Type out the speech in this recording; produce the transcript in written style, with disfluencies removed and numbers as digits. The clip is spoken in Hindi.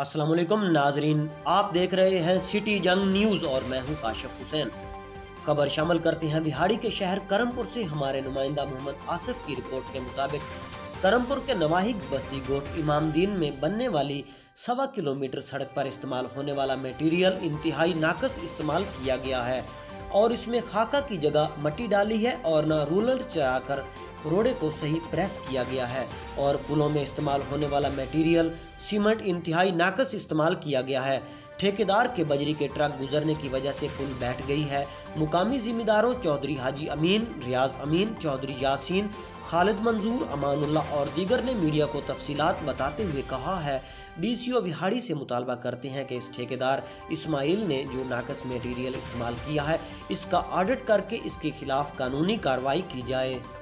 अस्सलाम वालेकुम नाजरीन, आप देख रहे हैं सिटी जंग न्यूज़ और मैं हूं काशिफ हुसैन। खबर शामिल करते हैं बिहाड़ी के शहर करमपुर से। हमारे नुमाइंदा मोहम्मद आसिफ की रिपोर्ट के मुताबिक करमपुर के नवाहिक बस्ती गोट इमामदीन में बनने वाली 1.25 किलोमीटर सड़क पर इस्तेमाल होने वाला मटेरियल इंतहाई नाकस इस्तेमाल किया गया है और इसमें खाका की जगह मट्टी डाली है और न रूलर चलाकर रोडे को सही प्रेस किया गया है और पुलों में इस्तेमाल होने वाला मटेरियल सीमेंट इंतहाई नाकस इस्तेमाल किया गया है। ठेकेदार के बजरी के ट्रक गुजरने की वजह से पुल बैठ गई है। मुकामी जिम्मेदारों चौधरी हाजी अमीन, रियाज अमीन, चौधरी यासीन, खालिद मंजूर, अमानुल्लाह और दीगर ने मीडिया को तफसीलात बताते हुए कहा है, डीसीओ बिहाड़ी से मुतालबा करते हैं कि इस ठेकेदार इस्माइल ने जो नाकस मटेरियल इस्तेमाल किया है इसका ऑडिट करके इसके खिलाफ कानूनी कार्रवाई की जाए।